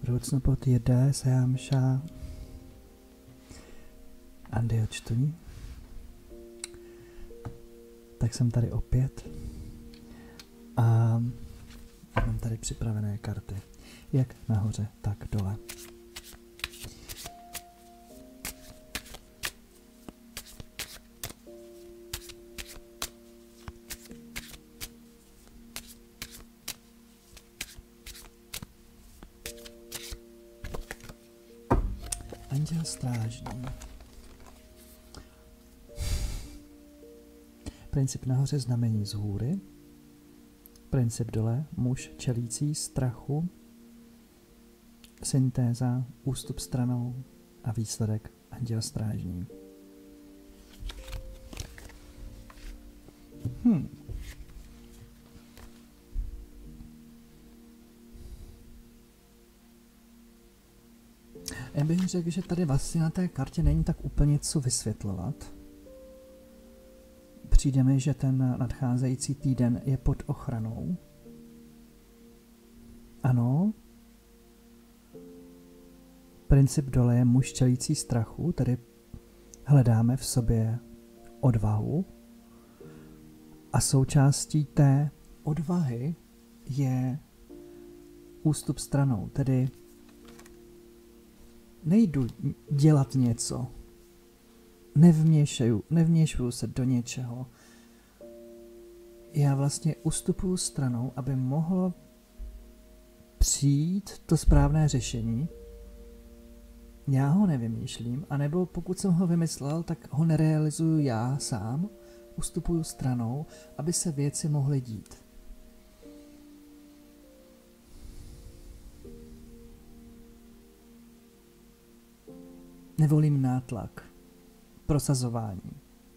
Rucnopot jede, Seamša, Andy odčtuní. Tak jsem tady opět a mám tady připravené karty, jak nahoře, tak dole. Anděl strážný. Princip nahoře znamení z hůry. Princip dole muž čelící strachu. Syntéza, ústup stranou a výsledek anděl strážný. Já bych řekl, že tady vlastně na té kartě není tak úplně co vysvětlovat. Přijde mi, že ten nadcházející týden je pod ochranou. Ano. Princip dole je muž čelící strachu, tedy hledáme v sobě odvahu. A součástí té odvahy je ústup stranou, tedy nejdu dělat něco. Nevměšuju se do něčeho. Já vlastně ustupuju stranou, aby mohlo přijít to správné řešení. Já ho nevymýšlím, anebo pokud jsem ho vymyslel, tak ho nerealizuju já sám. Ustupuju stranou, aby se věci mohly dít. Nevolím nátlak. Prosazování.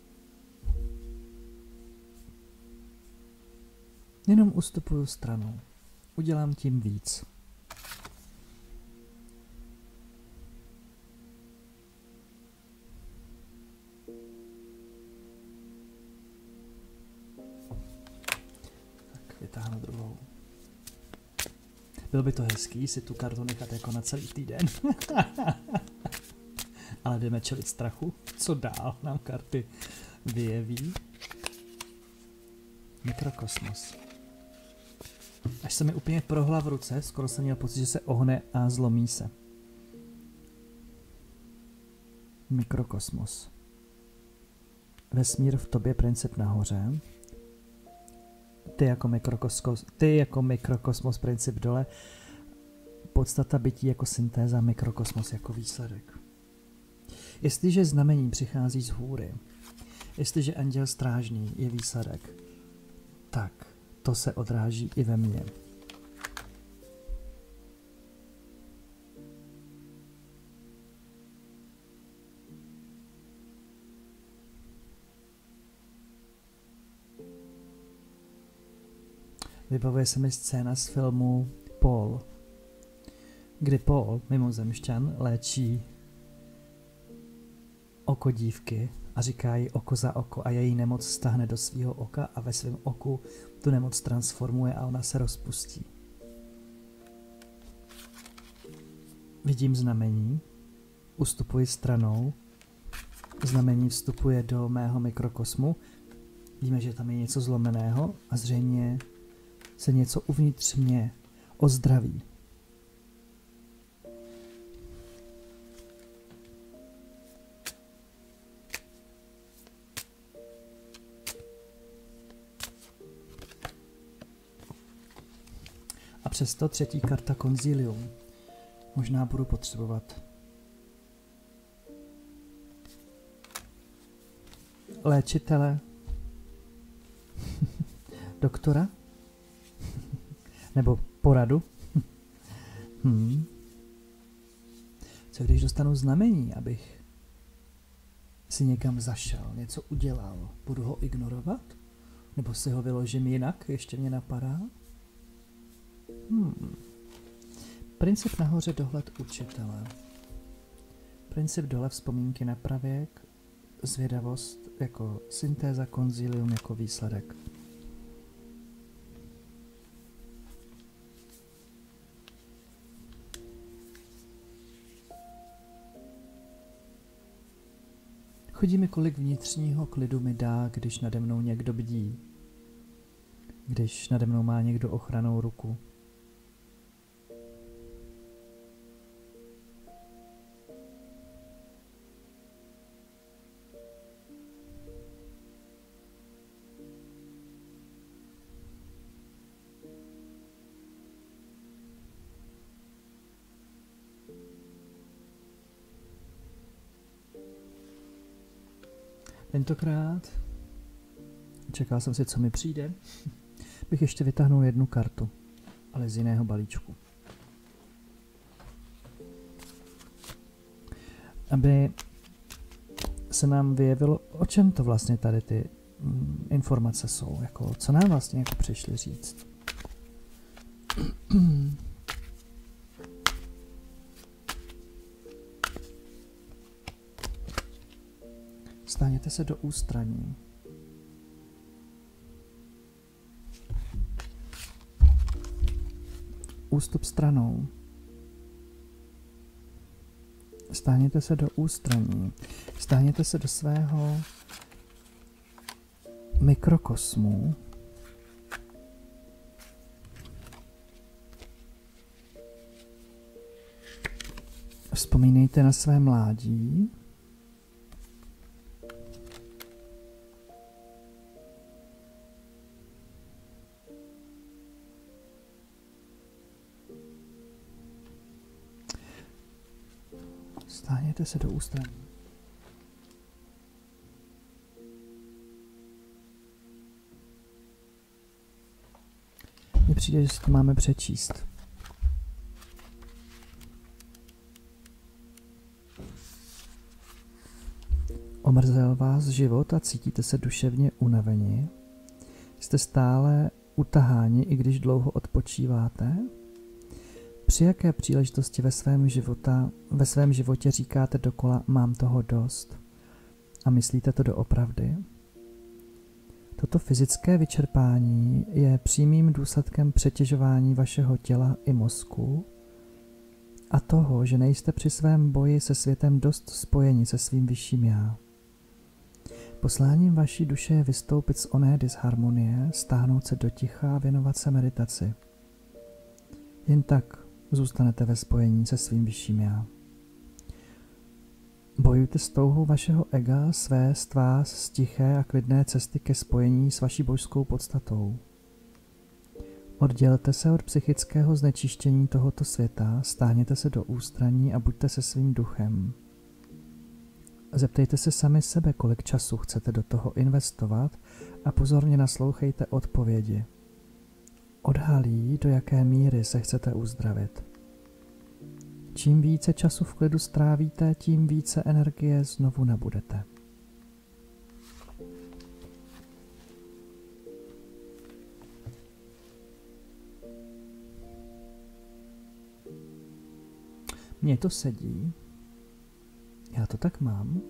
Jenom ustupuju stranou. Udělám tím víc. Tak, vytáhnu druhou. Bylo by to hezký si tu kartu nechat jako na celý týden. Ale jdeme čelit strachu. Co dál nám karty vyjeví? Mikrokosmos. Až se mi úplně prohla v ruce, skoro jsem měl pocit, že se ohne a zlomí se. Mikrokosmos. Vesmír v tobě, princip nahoře. Ty jako mikrokosmos, princip dole. Podstata bytí jako syntéza, mikrokosmos jako výsledek. Jestliže znamení přichází z hůry, jestliže anděl strážný je výsledek, tak to se odráží i ve mně. Vybavuje se mi scéna z filmu Paul, kdy Paul, mimozemšťan, léčí oko dívky a říká jí oko za oko a její nemoc stáhne do svého oka a ve svém oku tu nemoc transformuje a ona se rozpustí. Vidím znamení, ustupuji stranou, znamení vstupuje do mého mikrokosmu, víme, že tam je něco zlomeného a zřejmě se něco uvnitř mě ozdraví. A přesto třetí karta konzilium. Možná budu potřebovat léčitele, doktora, nebo poradu. Co když dostanu znamení, abych si někam zašel, něco udělal? Budu ho ignorovat? Nebo si ho vyložím jinak? Ještě mě napadá. Princip nahoře dohled učitele. Princip dole vzpomínky na pravěk, zvědavost jako syntéza, konzilium jako výsledek. Chodí mi, kolik vnitřního klidu mi dá, když nade mnou někdo bdí. Když nade mnou má někdo ochrannou ruku. Tentokrát, čekal jsem si, co mi přijde, bych ještě vytáhnul jednu kartu, ale z jiného balíčku. Aby se nám vyjevilo, o čem to vlastně tady ty informace jsou, jako, co nám vlastně jako přišli říct. Stáhněte se do ústraní. Ústup stranou. Stáhněte se do ústraní. Stáhněte se do svého mikrokosmu. Vzpomínejte na své mládí. Stáhněte se do ústraní. Mně přijde, že si to máme přečíst. Omrzel vás život a cítíte se duševně unaveni? Jste stále utaháni, i když dlouho odpočíváte? Při jaké příležitosti ve svém životě říkáte dokola mám toho dost? A myslíte to doopravdy? Toto fyzické vyčerpání je přímým důsledkem přetěžování vašeho těla i mozku a toho, že nejste při svém boji se světem dost spojeni se svým vyšším já. Posláním vaší duše je vystoupit z oné disharmonie, stáhnout se do ticha a věnovat se meditaci. Jen tak zůstanete ve spojení se svým vyšším já. Bojujte s touhou vašeho ega svést vás z tiché a klidné cesty ke spojení s vaší božskou podstatou. Oddělte se od psychického znečištění tohoto světa, stáhněte se do ústraní a buďte se svým duchem. Zeptejte se sami sebe, kolik času chcete do toho investovat a pozorně naslouchejte odpovědi. Odhalí, do jaké míry se chcete uzdravit. Čím více času v klidu strávíte, tím více energie znovu nabudete. Mně to sedí. Já to tak mám.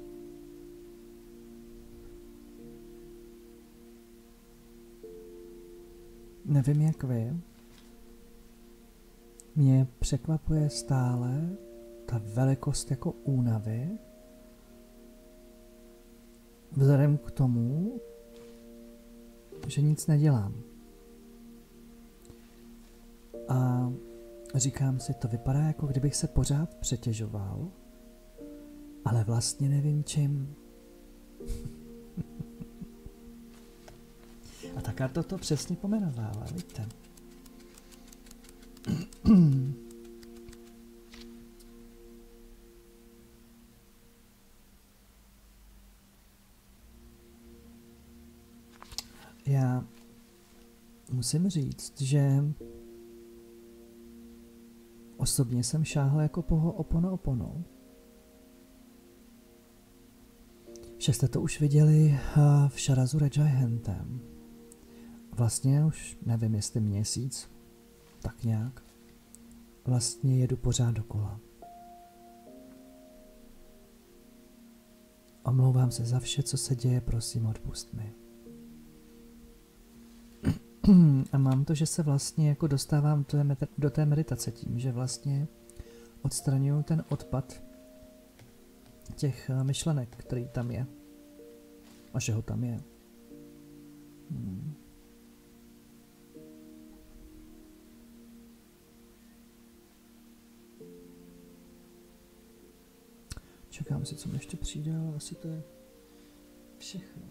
Nevím, jak vy. Mě překvapuje stále ta velikost jako únavy, vzhledem k tomu, že nic nedělám. A říkám si, to vypadá, jako kdybych se pořád přetěžoval, ale vlastně nevím čím. A ta karta to přesně pomenovává, víte. Já musím říct, že osobně jsem šáhl jako opono. Že jste to už viděli v Sharazu Regiahentem. Vlastně už nevím, jestli měsíc, tak nějak. Vlastně jedu pořád dokola. Omlouvám se za vše, co se děje, prosím, odpust mi. A mám to, že se vlastně jako dostávám do té meditace tím, že vlastně odstraňuju ten odpad těch myšlenek, který tam je. A že ho tam je. Čekám si, co mi ještě přijde, ale asi to je všechno.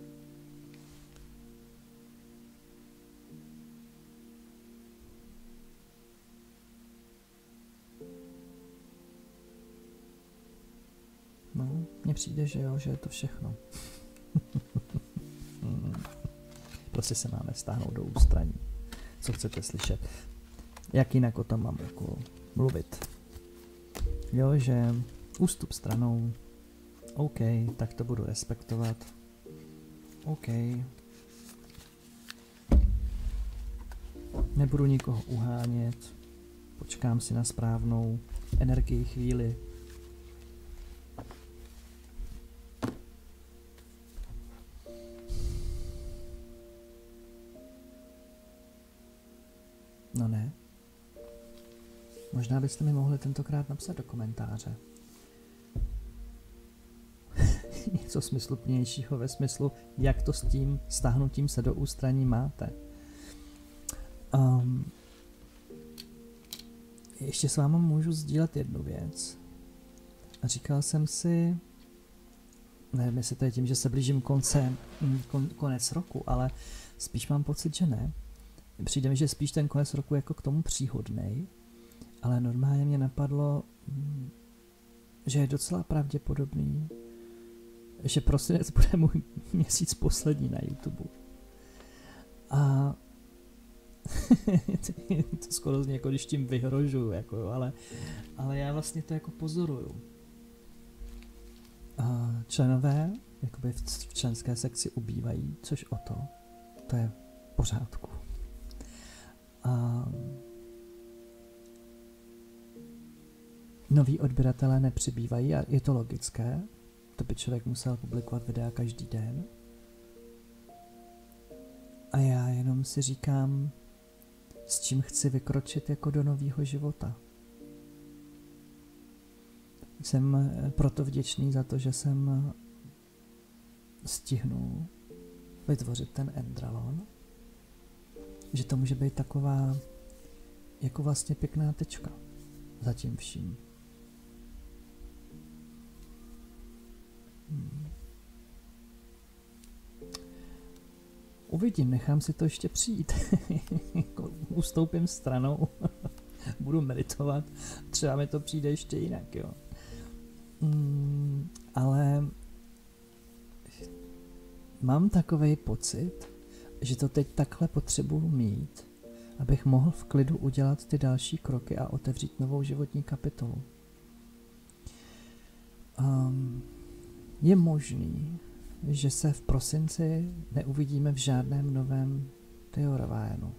No, mně přijde, že jo, že je to všechno. Prostě se máme stáhnout do ústraní. Co chcete slyšet? Jak jinak o tom mám jako mluvit? Jo, že ústup stranou. OK, tak to budu respektovat. OK. Nebudu nikoho uhánět. Počkám si na správnou energii chvíli. No ne. Možná byste mi mohli tentokrát napsat do komentáře. Něco smysluplnějšího ve smyslu, jak to s tím stáhnutím se do ústraní máte. Ještě s váma můžu sdílet jednu věc. Říkal jsem si, nevím, jestli to je tím, že se blížím konec roku, ale spíš mám pocit, že ne. Přijde mi, že spíš ten konec roku jako k tomu příhodnej, ale normálně mě napadlo, že je docela pravděpodobný, že prosinec bude můj měsíc poslední na YouTube. A to skoro zní, jako když tím vyhrožuju, jako, ale já vlastně to jako pozoruju. Členové jakoby v členské sekci ubývají, což to je v pořádku. Noví odběratelé nepřibývají a je to logické. To by člověk musel publikovat videa každý den. A já jenom si říkám, s čím chci vykročit jako do nového života. Jsem proto vděčný za to, že jsem stihnul vytvořit ten Endralon. Že to může být taková jako vlastně pěkná tečka za tím vším. Uvidím, nechám si to ještě přijít. Ustoupím stranou, budu meditovat, třeba mi to přijde ještě jinak, jo. Ale mám takovej pocit, že to teď takhle potřebuju mít, abych mohl v klidu udělat ty další kroky a otevřít novou životní kapitolu. Je možný, že se v prosinci neuvidíme v žádném novém Theoravajenu.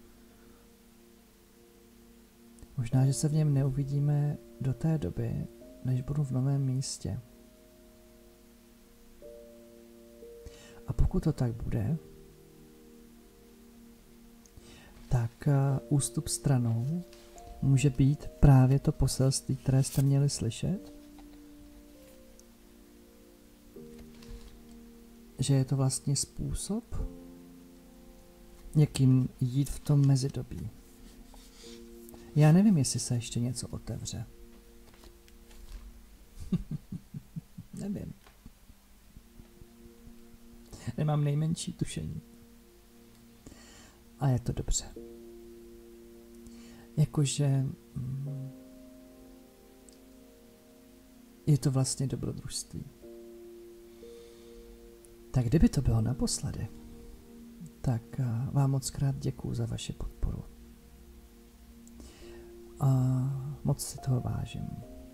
Možná, že se v něm neuvidíme do té doby, než budu v novém místě. A pokud to tak bude, tak ústup stranou může být právě to poselství, které jste měli slyšet. Že je to vlastně způsob, jakým jít v tom mezidobí. Já nevím, jestli se ještě něco otevře. Nevím. Nemám nejmenší tušení. A je to dobře. Jakože je to vlastně dobrodružství. Tak kdyby to bylo naposledy, tak vám moc krát děkuju za vaši podporu. A moc si toho vážím.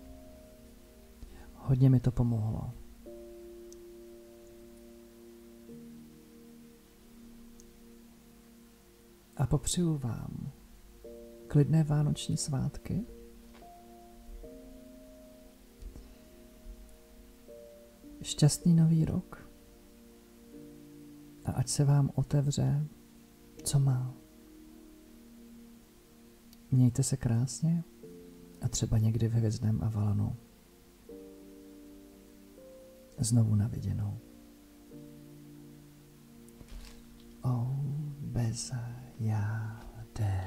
Hodně mi to pomohlo. A popřeju vám klidné vánoční svátky. Šťastný nový rok. A ať se vám otevře, co má. Mějte se krásně a třeba někdy ve Hvězdném Avalonu. Znovu na viděnou. Eza Jade.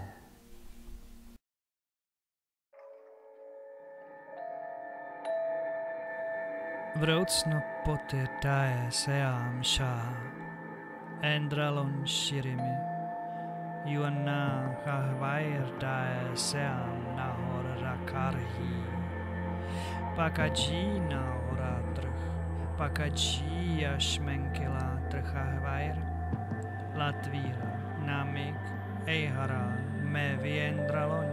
Vraucno potir dae seam sha, endralon shirimi, yuanna hahvair dae seam nahor rakarhi, pakaji nahor atrh, pakaji ashmenkila trhahvair, latvira namik eihara me viendralon,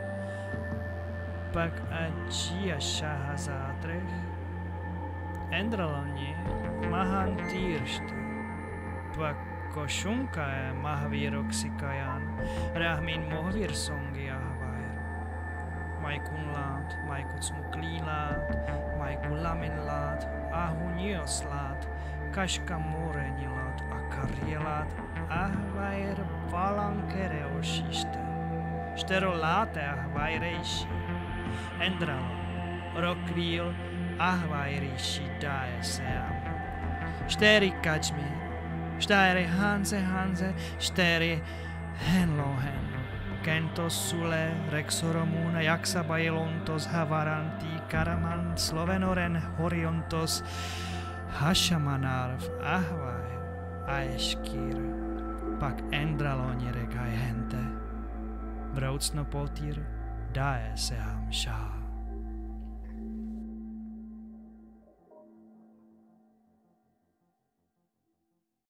pakaji ashahazatrh, Endraloni mahan tirste, pak koshunkae mahviroksikajan, rahmin mohvir songi ahvair. Maikunlaat, maikutsmuklilaat, maikulaminlaat, ahunioslaat, kashkamorenilaat, akarjelaat, ahvair valankereoshiste. Sterolate ahvaireishi. Endralon, rokvil, ahvairishi dae seam. Steri kajmi, steri hanse, steri henlohen. Kentos sule, rexoromuna, jaksabailontos, havaranti, karaman, slovenoren, horiontos, hashamanarv, ahvair, aeshkir, pak endralonire gajente. Vraucno potir, dae seam sha.